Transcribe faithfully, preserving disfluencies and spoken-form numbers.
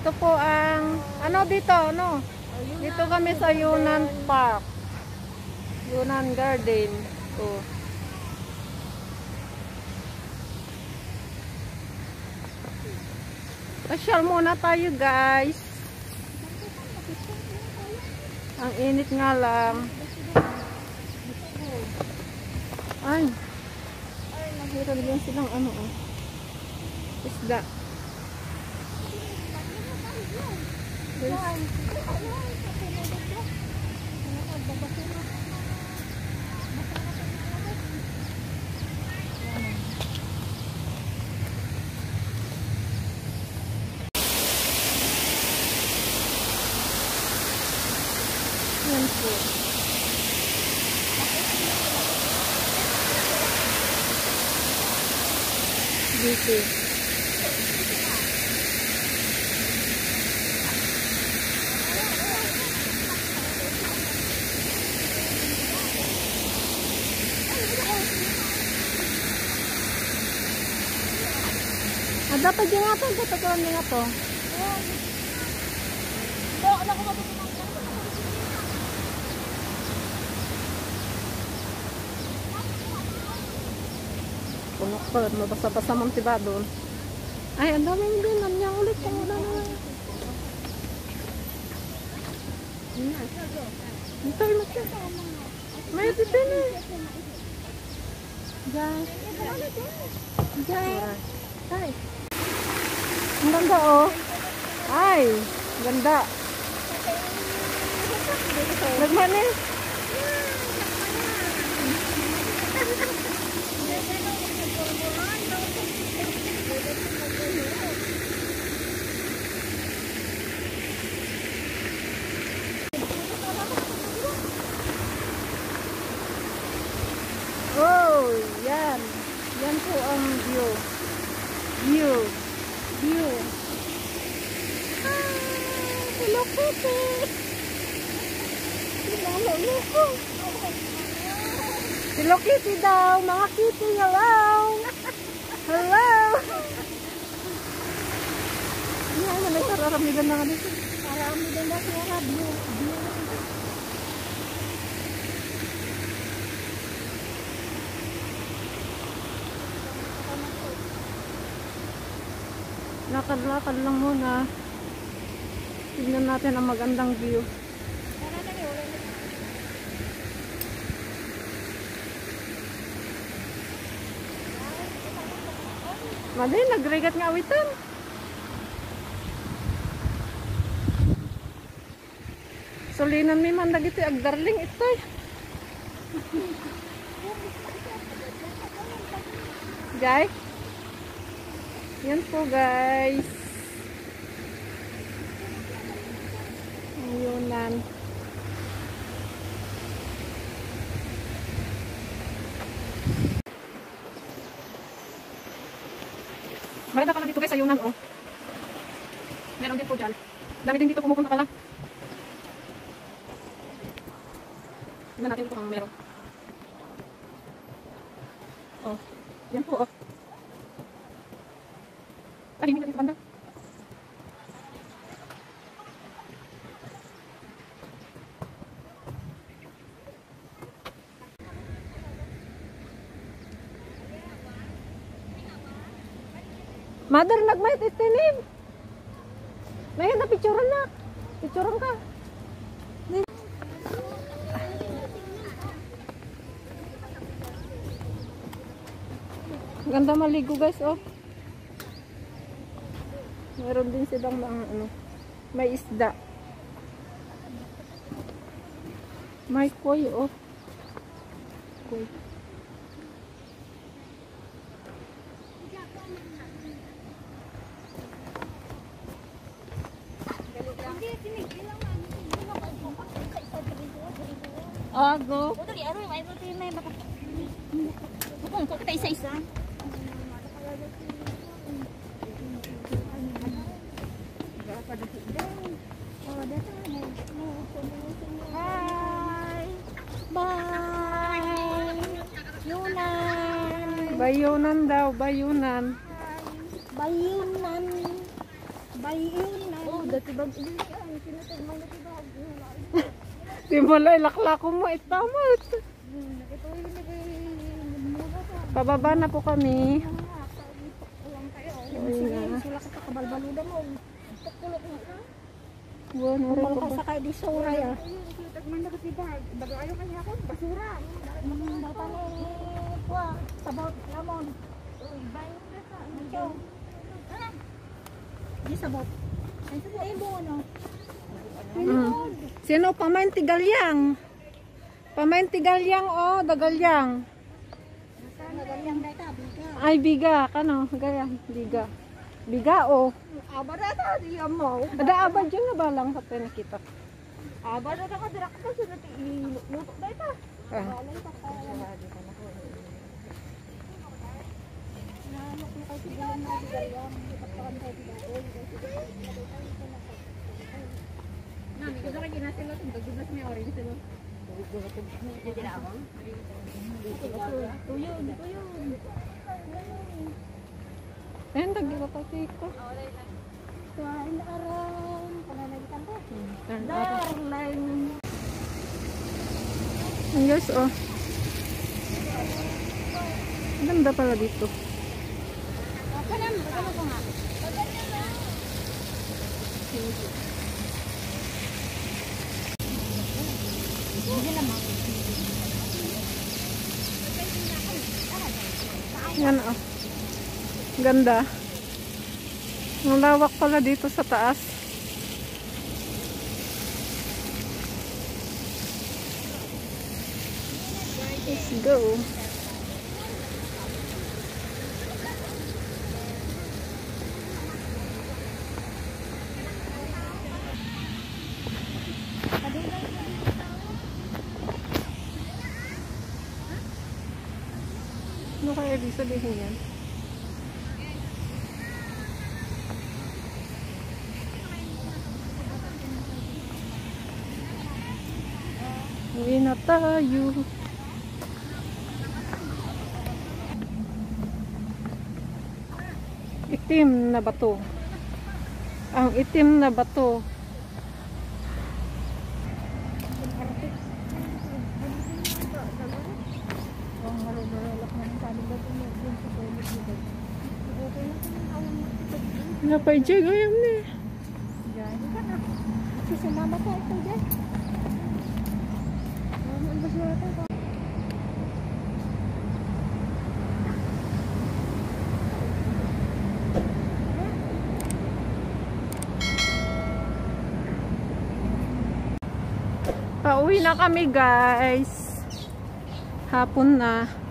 Ito po ang, ano dito, ano? Dito kami sa Yunnan Park. Yunnan Garden. Ito. Pasyal muna tayo guys. Ang init nga lang. Ay. Ay, nahirap din silang ano oh. Isda. Yan po. Dito. Ah, dapat yung nga to, dapat ko lang nga to. Puno ko, mabasa-basa mong tiba doon. Ay, ang daming din, nanyang ulit kung wala na. Ito, ito. May ito din eh. Diyan. Diyan. Ay. Ang ganda oh. Ay, ganda. Nagman eh. Oh, yan. Yan po ang view. View. View. Ah, hello Kitty. Hello, hello Kitty daw. Mga Kitty, hello. Hello. Yan, nagkararamigan na nga dito. Karamigan na siya. View. View. Lakad-lakad lang muna. Tignan natin ang magandang view. Mali, nagregat nga awitan. Sulinan mi man dagiti agdarling ito. Guys. Yan po guys. Yunnan. Maganda pala dito guys sa Yunnan oh. Meron din po dyan. Dami din dito pumupunta pala. Tignan natin ito kung meron. Oh. Yan po oh. Ay, hindi dito banda. Mother, nagmait itinim. Ngayon na picturean na. Picturean ka. Ganda maligo guys oh. Meron din silang mga ano, may isda. May koi oh. Koi. Oh, go. Udah di aroy, may protein na baka. Kung ko kita isa-isa. Hi. Bye. Yunnan. Bayunan daw, bayunan. Bayunan. Bayunan. Dati bag ini kan kinatag man dati bag. Di mo lang ilakla ko mo. Itamat. Ito yung nagmumula pa. Pababa na po kami. Ulang kayo. Ayun na. Sula ka kabalbaluda mo. Tukulok mo na. Buwan mo rin Wala ko ka ba? sakay di sura ya. Kinatag man dati bag. Bago ayo kanya ako basura. Data ni kuha sabot lamon. Uy, bayo na sa. Nandiyo. Di sabot. Ay sa ibo no. Mm. Sino? Pamain tigalyang. Pamain tigalyang o, dagalyang. Nagalyang na ita, biga. Ay, biga. Kano? Gayang. Biga. Biga o. Aba na ta, di mo. Ada abad dyan na balang sa nakita. Aba na ta ka direct na sa nati luto na ita. Ah. Walay ta ka. Nanok na kasi galang na bigalyang. Ipagpakan tayo bigayon. Nami, ko na ginasilo, tugdugas may orange silo. Jadi awang. Tuyo, di tuyo. Ayan, dagila pa ko. Tuwain na aram. Pananagitan ko. Turn out. Darling. Yes, oh. Ganda pala dito. Okay na, magkano ko nga. Yan, oh. Ganda. Ang lawak pala dito sa taas. Let's go. Ano kaya ibig sabihin yan? Uwi na tayo. Itim na bato. Ang itim na bato. Napay dyan, ayam na eh. Kasi mama ka ito dyan. Ang basura ito. Pauwi na kami guys. Hapon na.